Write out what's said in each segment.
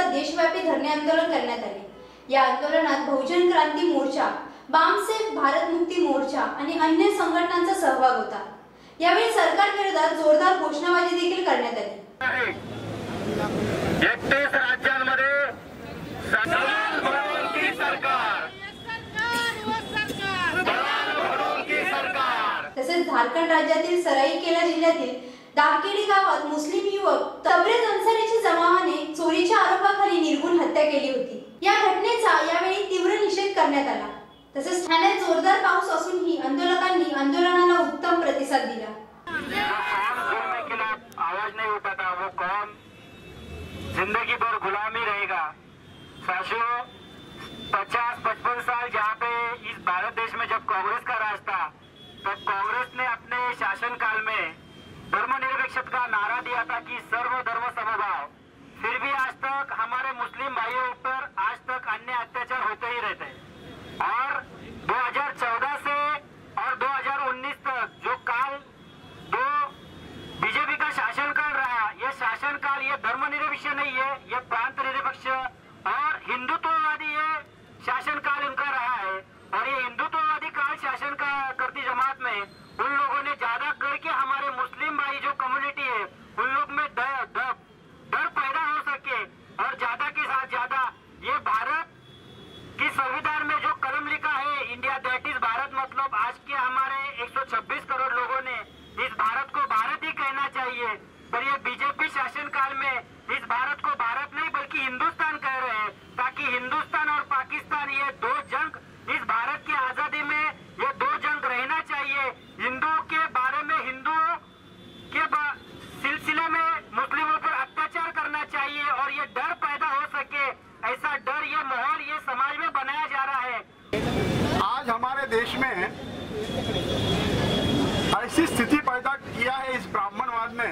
देशव्यापी धरणे आंदोलन करण्यात आले। या आंदोलनात बहुजन क्रांती मोर्चा, बामसेफ भारत मुक्ती मोर्चा आणि अन्य संघटनांचा सहभाग होता। यावेळी सरकार विरोधात जोरदार घोषणाबाजी देखील करण्यात आली। 31 राज्यांमध्ये तसेच झारखंड राज्यातील सराईकेला जिल्ह्यातील दाकेडी गावात मुस्लिम युवक तबरेज अन्सारीच्या जमावाने चोरीच्या आरोपाखाली निर्घृण हत्या केली होती। या घटनेचा यावेळी तीव्र निषेध करण्यात आला। तसेच ठाण्यात जोरदार पाऊस असूनही आंदोलकांनी आंदोलनाला उत्तम प्रतिसाद दिला। आवाज नहीं उठाता वो कौन जिंदगी भर गुलामी रहेगा। 50-55 साल जहाँ पे इस भारत देश में जब कांग्रेस का राज था, तब कांग्रेस ने अपने शासनकाल में धर्मनिरपेक्षता का नारा दिया था कि सर्वधर्म समभाव। फिर भी आज तक हमारे मुस्लिम भाइयों पर आज तक अन्य अत्याचार होते ही रहते हैं। और 2014 से और 2019 तक जो काल दो बीजेपी का शासनकाल रहा, ये शासनकाल ये धर्मनिरपेक्ष नहीं है, ये प्रांत निरपेक्ष और हिंदुत्ववादी ये शासनकाल इनका रहा है। और ये हिंदुत्ववादी काल शासन का करती जमात में उन लोगों ने ज्यादा करके हमारे मुस्लिम भाई जो कम्युनिटी है उन लोग में डर पैदा हो सके और ज्यादा के साथ ज्यादा ये भारत की संविधान में जो कलम लिखा है इंडिया दैट इज भारत, मतलब आज के हमारे 126 करोड़ लोगों ने इस भारत को भारत ही कहना चाहिए। पर ये बीजेपी शासनकाल में इस भारत को भारत नहीं बल्कि हिंदुस्तान कह रहे हैं, ताकि हिंदुस्तान और पाकिस्तान ये दो जंग इस भारत की आजादी में ये दो जंग रहना चाहिए। हिंदुओं के बारे में हिंदुओं के सिलसिले में मुस्लिमों पर अत्याचार करना चाहिए और ये डर पैदा हो सके, ऐसा डर ये माहौल ये समाज में बनाया जा रहा है। आज हमारे देश में ऐसी स्थिति पैदा किया है इस ब्राह्मणवाद ने।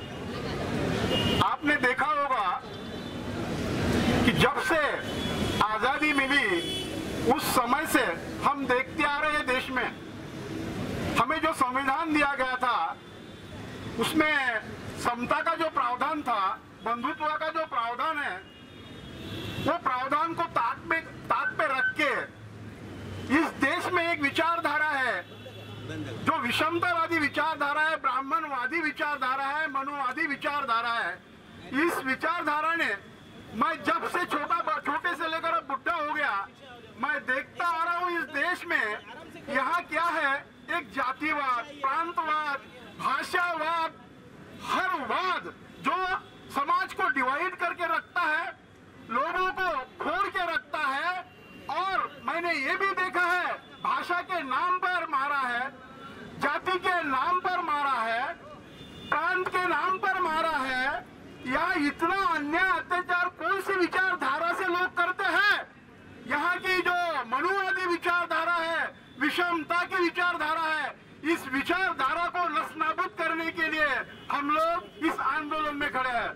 आपने देखा होगा कि जब से आजादी मिली उस समय से हम देखते आ रहे हैं देश में हमें जो संविधान दिया गया था उसमें समता का जो प्रावधान था, बंधुत्व का जो प्रावधान है, वो प्रावधान को ताक पे रख के इस देश में एक विचारधारा है जो विषमतावादी विचारधारा है, ब्राह्मणवादी विचारधारा है, मनुवादी विचारधारा है। इस विचारधारा ने मैं जब से छोटे से लेकर अब बुढ़ा हो गया मैं देखता आ रहा हूँ इस देश में यहाँ क्या है, एक जातिवाद, प्रांतवाद, भाषावाद, हर वाद जो समाज को डिवाइड करके रखता है, लोगों को फोड़ के रखता है। और मैंने ये भी देखा है भाषा के नाम पर मारा है, जाति के नाम पर मारा है, प्रांत के नाम पर मारा है। यहाँ इतना अन्याय अत्याचार कौन सी विचारधारा से लोग करते हैं? यहाँ की जो मनुवादी विचारधारा है, विषमता की विचारधारा है, इस विचारधारा को नस्तानाबूद करने के लिए हम लोग इस आंदोलन में खड़े हैं।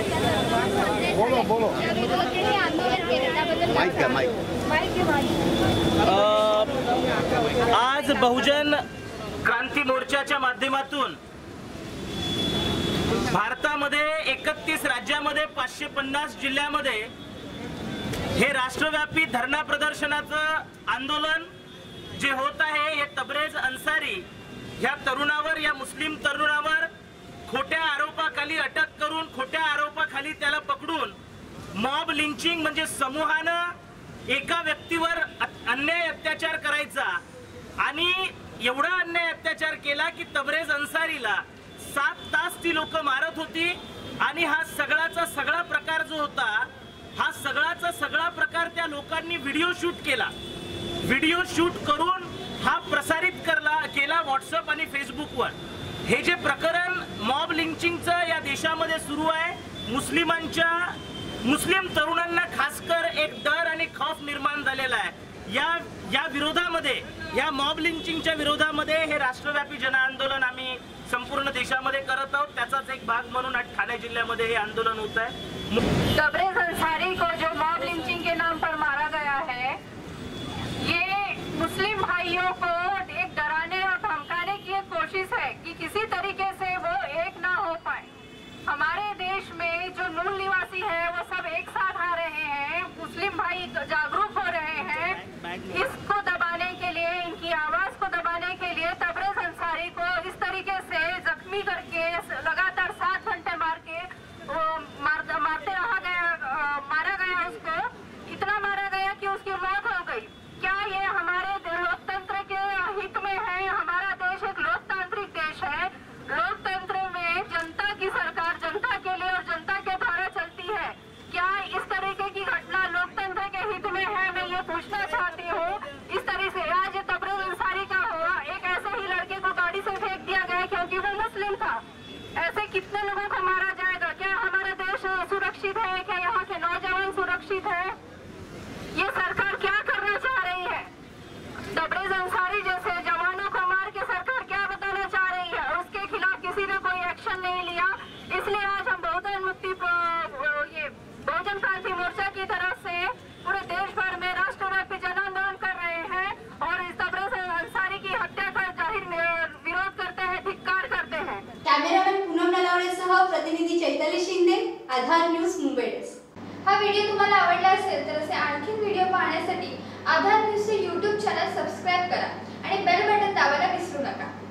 बोलो आज बहुजन क्रांती मोर्चाच्या माध्यमातून भारतामध्ये 31 राज्यामध्ये 550 जिल्ह्यामध्ये हे राष्ट्रव्यापी धरणा प्रदर्शनाचं आंदोलन जे होत आहे, हे तबरेज अन्सारी या तरुणावर, या मुस्लिम तरुणावर खोट्या आरोपाखाली अटक करून, खोट्या आरोपाखाली त्याला पकडून मॉब लिंचिंग म्हणजे समूहानं एका व्यक्तीवर अन्याय अत्याचार करायचा आणि एवढा अन्याय अत्याचार केला की तबरेज अन्सारीला 7 तास ती लोक मारत होती। आणि हा सगळाचा सगळा प्रकार जो होता, हा सगळाचा सगळा प्रकार त्या लोकांनी व्हिडिओ शूट केला। व्हिडिओ शूट करून हा प्रसारित केला व्हॉट्सअप आणि फेसबुकवर। हे जे प्रकरण मॉब लिंचिंगचं या देशामध्ये सुरू आहे, मुस्लिम तरुणांना खासकर एक डर आणि खौफ निर्माण झालेला आहे। या विरोधामध्ये, या मॉब लिंचिंगच्या विरोधामध्ये हे राष्ट्रव्यापी जन आंदोलन आम्ही संपूर्ण देशामध्ये करत आहोत। त्याचाच एक भाग म्हणून आज ठाणे जिल्ह्यामध्ये हे आंदोलन होत आहे। तबरेज अन्सारी को जो मॉब लिंचिंग के नाम पर मारा गया है, ये मुस्लिम भाइयों को एक डराने और धमकाने की एक कोशिश है कि किसी तरीके से वो एक ना हो पाए। हमारे देश में जो मूल निवासी है वो सब एक साथ जागरूक हो रहे हैं। इसको दबाने के लिए, इनकी आवाज को दबाने के लिए तबरेज अंसारी को इस तरीके से जख्मी करके लगातार 7 घंटे मारा गया। उसको इतना मारा गया कि उसकी मौत हो गई। क्या ये हमारे लोकतंत्र के हित में है? हमारा देश एक लोकतांत्रिक देश है। लोकतंत्र में जनता की सरकार जनता के लिए और जनता के द्वारा चलती है। क्या इस तरीके की घटना लोकतंत्र के हित में है? मैं ये पूछना चाहती हूँ। इस तरह से आज तबरेज अंसारी का हुआ, एक ऐसे ही लड़के को गाड़ी से फेंक दिया गया क्योंकि वो मुस्लिम था। ऐसे कितने लोगों को मारा जाएगा? क्या हमारा देश सुरक्षित है? क्या यहाँ के नौजवान सुरक्षित है? ये सरकार क्या करना चाह रही है? तबरेज अंसारी जैसे जवानों को मार के सरकार क्या बताना चाह रही है? और उसके खिलाफ किसी ने कोई एक्शन नहीं लिया। इसलिए आज हम बहुजन क्रांति मोर्चा की तरफ से पूरे देश भर में राष्ट्रव्यापी जन आंदोलन कर रहे हैं और इस तबरेज अंसारी की हत्या का जाहिर विरोध करते हैं, धिक्कार करते हैं। कॅमेरामॅन पूनम नलावडेसह प्रतिनिधी चैताली शिंदे, आधार न्यूज, मुंबई डेस्क। हा व्हिडिओ तुम्हाला आवडला असेल तर असे आणखी व्हिडिओ पाहण्यासाठी आधार न्यूजचे YouTube चॅनल सबस्क्राइब करा आणि बेल बटन दाबायला विसरू नका।